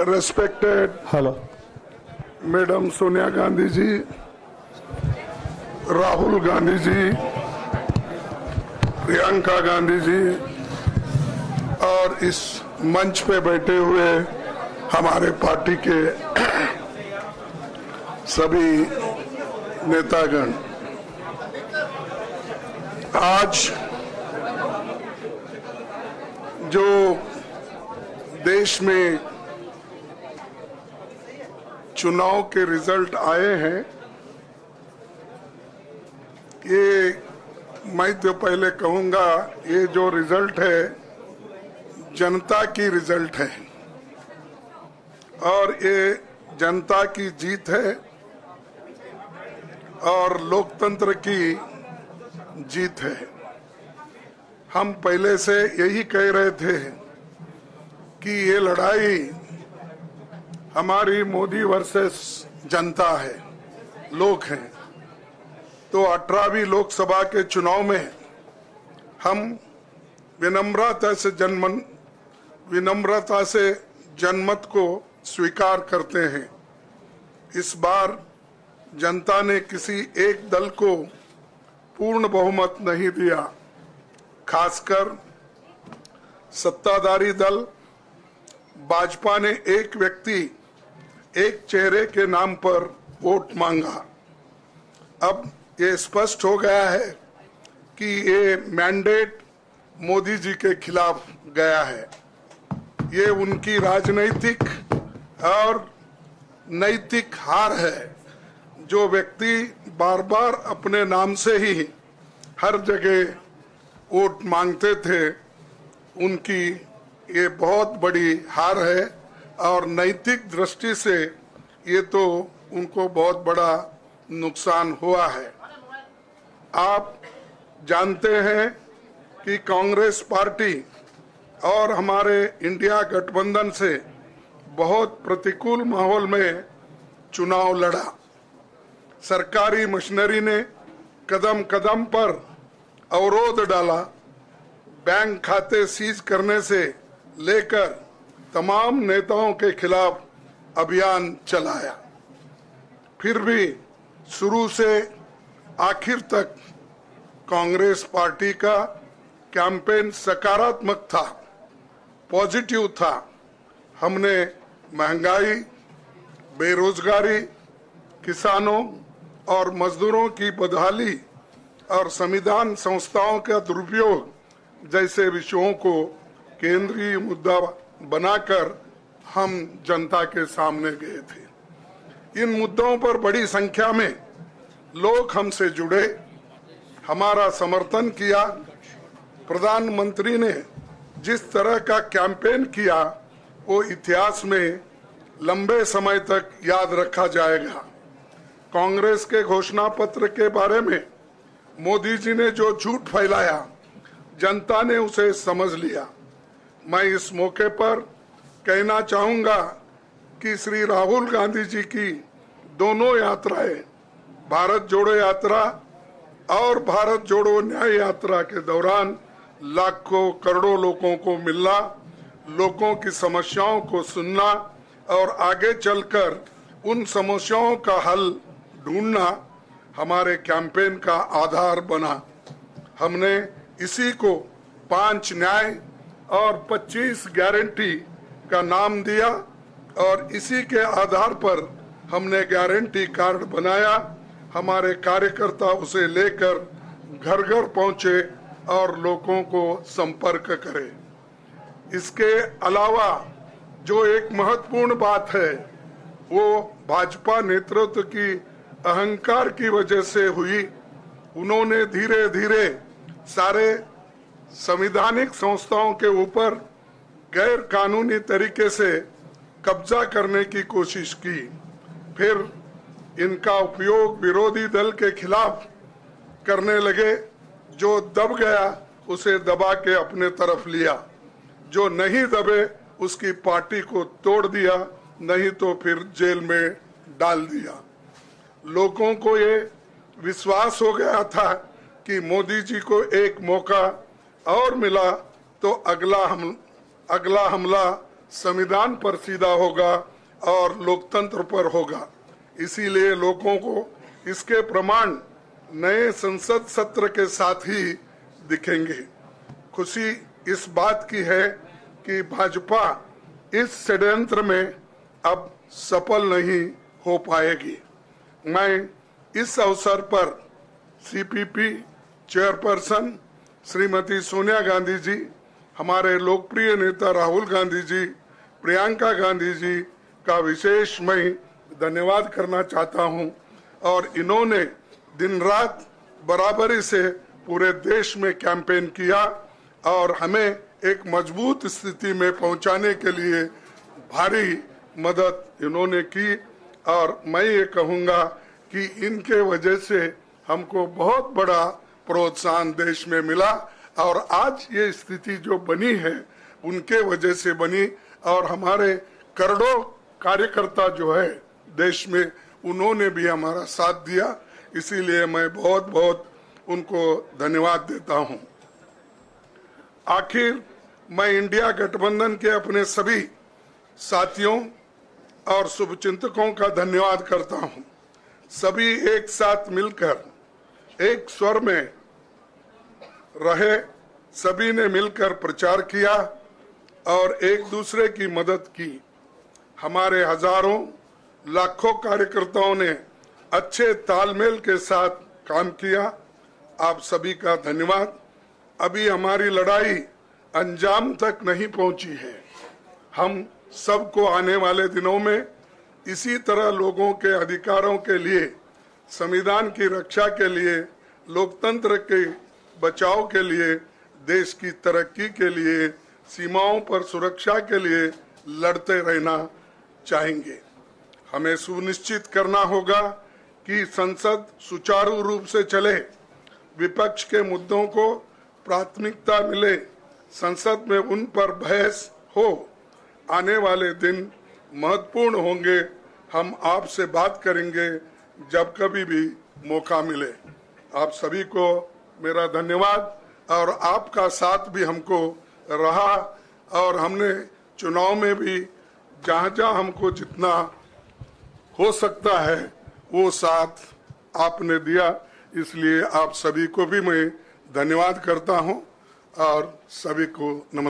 Respected Hello. Madam Sonia Gandhi ji, Rahul Gandhi ji, Priyanka Gandhi ji और इस मंच पे बैठे हुए हमारे पार्टी के सभी नेतागण, आज जो देश में चुनाव के रिजल्ट आए हैं, ये मैं तो पहले कहूंगा, ये जो रिजल्ट है जनता की रिजल्ट है और ये जनता की जीत है और लोकतंत्र की जीत है। हम पहले से यही कह रहे थे कि ये लड़ाई हमारी मोदी वर्सेस जनता है, लोग हैं। तो 18वीं लोकसभा के चुनाव में हम विनम्रता से जनमत को स्वीकार करते हैं। इस बार जनता ने किसी एक दल को पूर्ण बहुमत नहीं दिया, खासकर सत्ताधारी दल भाजपा ने एक व्यक्ति, एक चेहरे के नाम पर वोट मांगा। अब ये स्पष्ट हो गया है कि ये मैंडेट मोदी जी के खिलाफ गया है। ये उनकी राजनीतिक और नैतिक हार है। जो व्यक्ति बार बार अपने नाम से ही हर जगह वोट मांगते थे, उनकी ये बहुत बड़ी हार है और नैतिक दृष्टि से ये तो उनको बहुत बड़ा नुकसान हुआ है। आप जानते हैं कि कांग्रेस पार्टी और हमारे इंडिया गठबंधन से बहुत प्रतिकूल माहौल में चुनाव लड़ा। सरकारी मशीनरी ने कदम कदम पर अवरोध डाला, बैंक खाते सीज करने से लेकर तमाम नेताओं के खिलाफ अभियान चलाया। फिर भी शुरू से आखिर तक कांग्रेस पार्टी का कैंपेन सकारात्मक था, पॉजिटिव था। हमने महंगाई, बेरोजगारी, किसानों और मजदूरों की बदहाली और संविधान संस्थाओं का दुरुपयोग जैसे विषयों को केंद्रीय मुद्दा बनाकर हम जनता के सामने गए थे। इन मुद्दों पर बड़ी संख्या में लोग हमसे जुड़े, हमारा समर्थन किया। प्रधानमंत्री ने जिस तरह का कैंपेन किया, वो इतिहास में लंबे समय तक याद रखा जाएगा। कांग्रेस के घोषणा पत्र के बारे में मोदी जी ने जो झूठ फैलाया, जनता ने उसे समझ लिया। मैं इस मौके पर कहना चाहूंगा कि श्री राहुल गांधी जी की दोनों यात्राएं, भारत जोड़ो यात्रा और भारत जोड़ो न्याय यात्रा के दौरान लाखों करोड़ों लोगों को मिलना, लोगों की समस्याओं को सुनना और आगे चलकर उन समस्याओं का हल ढूंढना हमारे कैंपेन का आधार बना। हमने इसी को 5 न्याय और 25 गारंटी का नाम दिया और इसी के आधार पर हमने गारंटी कार्ड बनाया। हमारे कार्यकर्ता उसे लेकर घर घर पहुंचे और लोगों को संपर्क करे। इसके अलावा जो एक महत्वपूर्ण बात है, वो भाजपा नेतृत्व की अहंकार की वजह से हुई। उन्होंने धीरे धीरे सारे संवैधानिक संस्थाओं के ऊपर गैर कानूनी तरीके से कब्जा करने की कोशिश की। फिर इनका उपयोग विरोधी दल के खिलाफ करने लगे। जो दब गया उसे दबा के अपने तरफ लिया, जो नहीं दबे उसकी पार्टी को तोड़ दिया, नहीं तो फिर जेल में डाल दिया। लोगों को ये विश्वास हो गया था कि मोदी जी को एक मौका और मिला तो अगला हमला संविधान पर सीधा होगा और लोकतंत्र पर होगा। इसीलिए लोगों को इसके प्रमाण नए संसद सत्र के साथ ही दिखेंगे। खुशी इस बात की है कि भाजपा इस षड्यंत्र में अब सफल नहीं हो पाएगी। मैं इस अवसर पर सीपीपी चेयरपर्सन श्रीमती सोनिया गांधी जी, हमारे लोकप्रिय नेता राहुल गांधी जी, प्रियंका गांधी जी का विशेष मैं धन्यवाद करना चाहता हूं। और इन्होंने दिन रात बराबरी से पूरे देश में कैंपेन किया और हमें एक मजबूत स्थिति में पहुंचाने के लिए भारी मदद इन्होंने की। और मैं ये कहूँगा कि इनके वजह से हमको बहुत बड़ा प्रोत्साहन देश में मिला और आज ये स्थिति जो बनी है उनके वजह से बनी। और हमारे करोड़ों कार्यकर्ता जो है देश में, उन्होंने भी हमारा साथ दिया। इसीलिए मैं बहुत बहुत उनको धन्यवाद देता हूं। आखिर मैं इंडिया गठबंधन के अपने सभी साथियों और शुभचिंतकों का धन्यवाद करता हूं। सभी एक साथ मिलकर एक स्वर में रहे, सभी ने मिलकर प्रचार किया और एक दूसरे की मदद की। हमारे हजारों लाखों कार्यकर्ताओं ने अच्छे तालमेल के साथ काम किया। आप सभी का धन्यवाद। अभी हमारी लड़ाई अंजाम तक नहीं पहुंची है। हम सबको आने वाले दिनों में इसी तरह लोगों के अधिकारों के लिए, संविधान की रक्षा के लिए, लोकतंत्र के बचाव के लिए, देश की तरक्की के लिए, सीमाओं पर सुरक्षा के लिए लड़ते रहना चाहेंगे। हमें सुनिश्चित करना होगा कि संसद सुचारू रूप से चले, विपक्ष के मुद्दों को प्राथमिकता मिले, संसद में उन पर बहस हो। आने वाले दिन महत्वपूर्ण होंगे। हम आपसे बात करेंगे जब कभी भी मौका मिले। आप सभी को मेरा धन्यवाद। और आपका साथ भी हमको रहा और हमने चुनाव में भी जहाँ हमको जितना हो सकता है वो साथ आपने दिया। इसलिए आप सभी को भी मैं धन्यवाद करता हूं और सभी को नमस्कार।